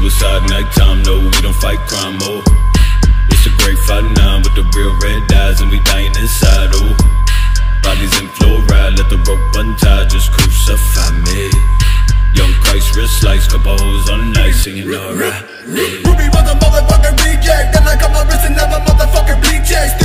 Suicide nighttime, no, we don't fight crime, oh. It's a great fight now with the real red eyes, and we dying inside, oh. Bodies in fluoride, let the rope untie, just crucify me. Young Christ, wrist slice, couple hoes on ice, singing alright. Ruby was a motherfucking reject, then I cut my wrist and never motherfucking bleach.